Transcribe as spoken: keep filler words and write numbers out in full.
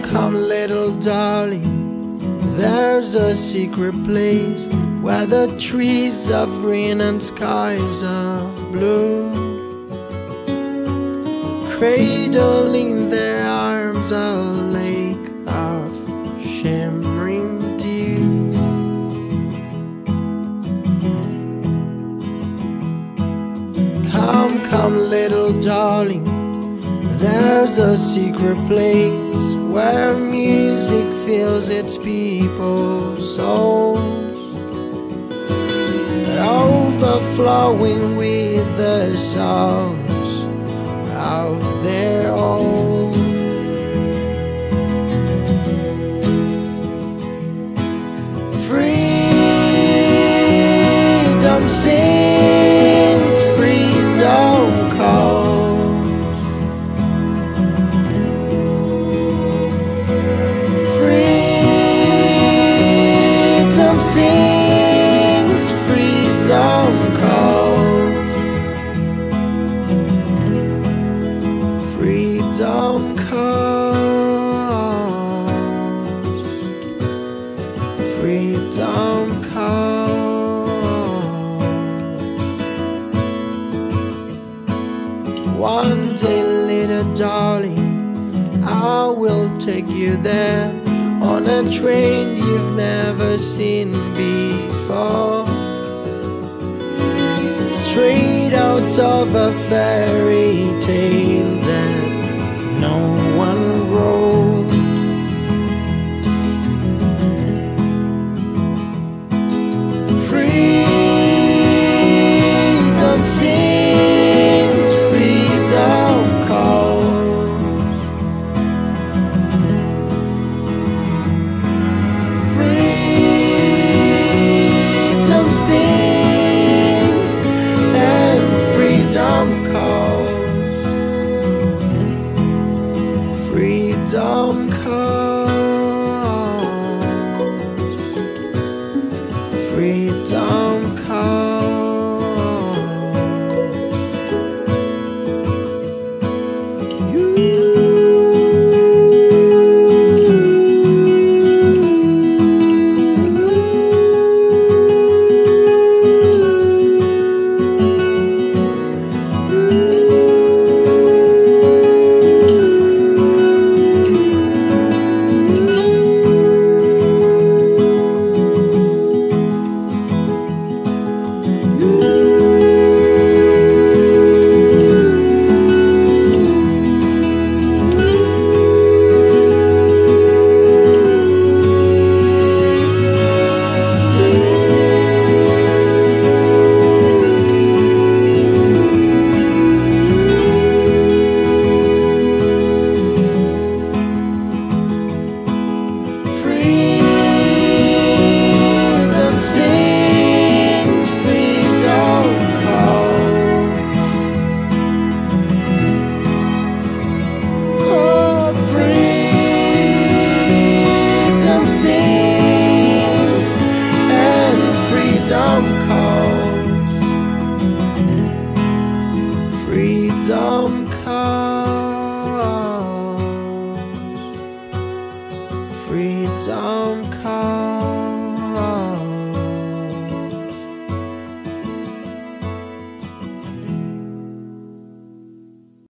come, little darling, there's a secret place where the trees of green and skies of blue, cradle in their arms a lake of shimmering dew. Come, come, little darling, there's a secret place where music fills its people's souls, overflowing with the songs of their own. Freedom sings, freedom calls. Freedom sings, freedom calls. Freedom calls. Freedom calls. One day, little darling, I will take you there on a train you've never seen before, straight out of a fairy tale that no one wrote. Freedom sings, freedom calls. Freedom sings and freedom calls. Freedom calls. Freedom calls. Freedom calls. Freedom calls.